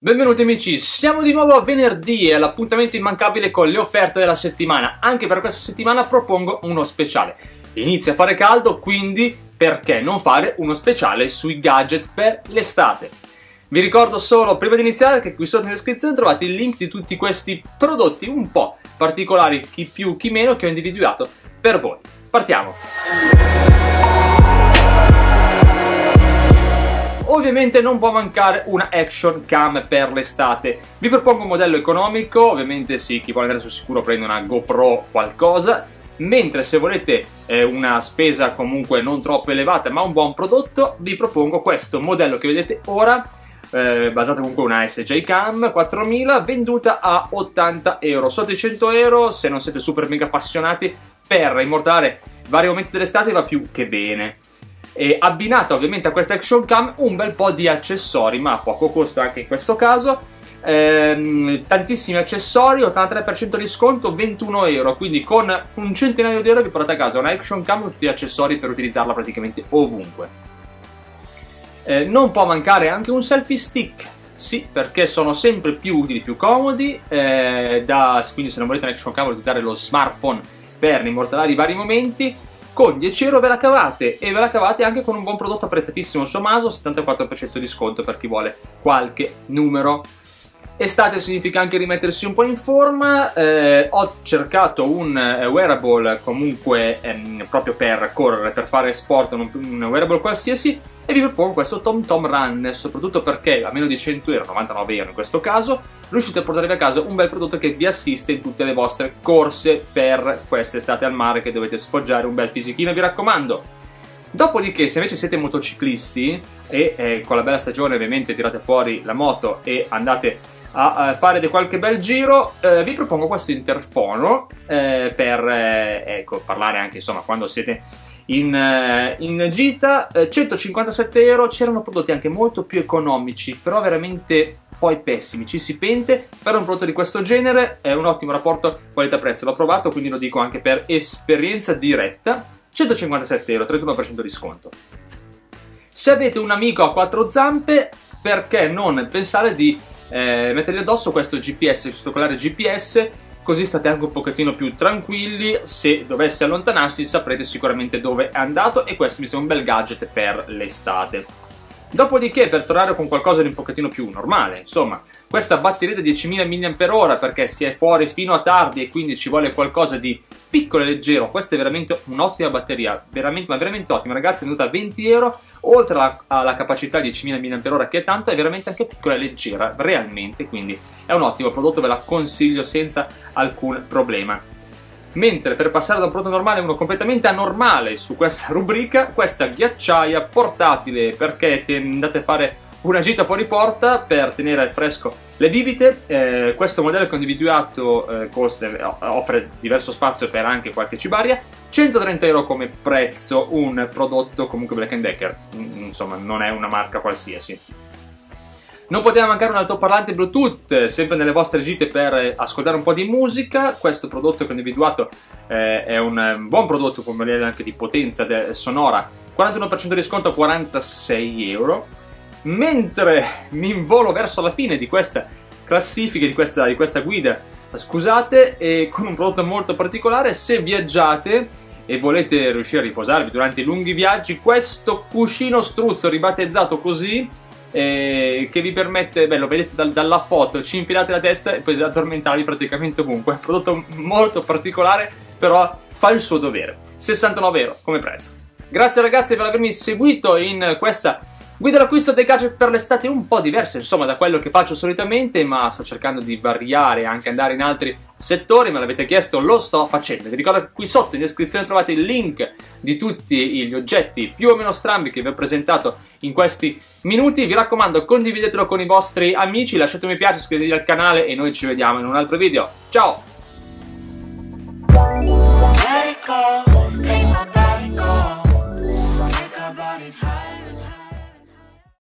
Benvenuti amici, siamo di nuovo a venerdì e all'appuntamento immancabile con le offerte della settimana. Anche per questa settimana propongo uno speciale. Inizia a fare caldo, quindi perché non fare uno speciale sui gadget per l'estate? Vi ricordo solo, prima di iniziare, che qui sotto in descrizione trovate il link di tutti questi prodotti un po' particolari, chi più chi meno, che ho individuato per voi. Partiamo! Ovviamente non può mancare una action cam per l'estate. Vi propongo un modello economico, ovviamente sì, chi vuole andare sul sicuro prende una GoPro qualcosa, mentre se volete una spesa comunque non troppo elevata ma un buon prodotto, vi propongo questo modello che vedete ora, basato comunque una SJ Cam 4000, venduta a 80 euro, sotto i 100 euro, se non siete super mega appassionati, per immortalare vari momenti dell'estate va più che bene. E abbinato ovviamente a questa action cam un bel po' di accessori, ma a poco costo anche in questo caso, tantissimi accessori, 83% di sconto, 21 euro, quindi con un centinaio di euro vi portate a casa una action cam con tutti gli accessori per utilizzarla praticamente ovunque. Non può mancare anche un selfie stick, sì, perché sono sempre più utili, più comodi, quindi se non volete un action cam volete utilizzare lo smartphone per immortalare i vari momenti. Con 10 euro ve la cavate, e ve la cavate anche con un buon prodotto apprezzatissimo su Amazon, 74% di sconto per chi vuole qualche numero. Estate significa anche rimettersi un po' in forma. Ho cercato un wearable comunque proprio per correre, per fare sport, un wearable qualsiasi, e vi propongo questo TomTom Run, soprattutto perché a meno di 100 euro, 99 euro in questo caso, riuscite a portarvi a casa un bel prodotto che vi assiste in tutte le vostre corse per quest'estate al mare, che dovete sfoggiare un bel fisichino, vi raccomando. Dopodiché, se invece siete motociclisti e con la bella stagione ovviamente tirate fuori la moto e andate a fare qualche bel giro, vi propongo questo interfono per parlare anche insomma quando siete in gita. 157 euro, c'erano prodotti anche molto più economici, però veramente poi pessimi, ci si pente. Per un prodotto di questo genere è un ottimo rapporto qualità-prezzo, l'ho provato, quindi lo dico anche per esperienza diretta. 157 euro, 31% di sconto. Se avete un amico a quattro zampe, perché non pensare di mettergli addosso questo GPS, questo collare GPS, così state anche un pochettino più tranquilli. Se dovesse allontanarsi saprete sicuramente dove è andato, e questo mi sembra un bel gadget per l'estate. Dopodiché, per tornare con qualcosa di un pochettino più normale, insomma, questa batteria da 10.000 mAh, perché si è fuori fino a tardi e quindi ci vuole qualcosa di piccolo e leggero. Questa è veramente un'ottima batteria, veramente, ma veramente ottima, ragazzi, è venuta a 20 euro, oltre alla capacità di 10.000 mAh che è tanto, è veramente anche piccola e leggera, realmente, quindi è un ottimo prodotto, ve la consiglio senza alcun problema. Mentre per passare da un prodotto normale a uno completamente anormale su questa rubrica, questa ghiacciaia portatile, perché andate a fare una gita fuori porta per tenere al fresco le bibite. Questo modello che ho individuato offre diverso spazio per anche qualche cibaria. 130 euro come prezzo, un prodotto comunque Black & Decker, insomma non è una marca qualsiasi. Non poteva mancare un altoparlante Bluetooth, sempre nelle vostre gite per ascoltare un po' di musica. Questo prodotto che ho individuato è un buon prodotto con livello anche di potenza sonora, 41% di sconto a 46 euro. Mentre mi involo verso la fine di questa classifica, di questa guida, scusate, e con un prodotto molto particolare, se viaggiate e volete riuscire a riposarvi durante i lunghi viaggi, questo cuscino struzzo ribattezzato così, che vi permette, lo vedete dalla foto, ci infilate la testa e potete addormentarvi praticamente ovunque. È un prodotto molto particolare, però fa il suo dovere. 69 euro come prezzo. Grazie ragazzi per avermi seguito in questa guida d'acquisto dei gadget per l'estate, un po' diversa insomma da quello che faccio solitamente, ma sto cercando di variare e anche andare in altri settori. Me l'avete chiesto, lo sto facendo. Vi ricordo che qui sotto in descrizione trovate il link di tutti gli oggetti più o meno strambi che vi ho presentato in questi minuti. Vi raccomando, condividetelo con i vostri amici, lasciate un mi piace, iscrivetevi al canale e noi ci vediamo in un altro video. Ciao!